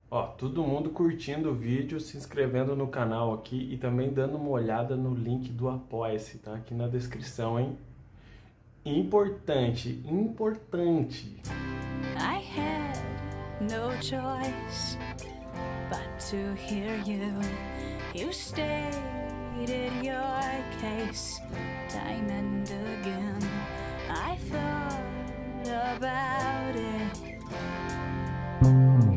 Ó, todo mundo curtindo o vídeo, se inscrevendo no canal aqui e também dando uma olhada no link do Apoia-se, tá? Aqui na descrição, hein? Importante, importante. I had no choice but to hear you. You stated your case time and again. I thought about it.